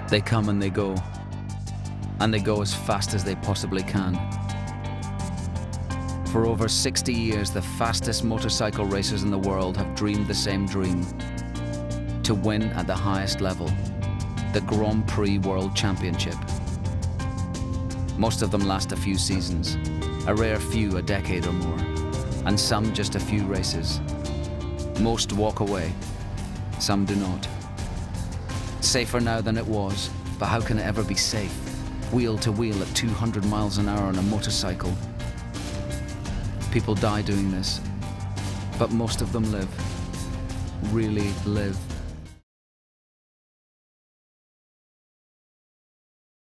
They come and they go as fast as they possibly can. For over 60 years, the fastest motorcycle racers in the world have dreamed the same dream: to win at the highest level, the Grand Prix World Championship. Most of them last a few seasons, a rare few a decade or more, and some just a few races. Most walk away, some do not. Safer now than it was, but how can it ever be safe? Wheel to wheel at 200 miles an hour on a motorcycle. People die doing this, but most of them live, really live.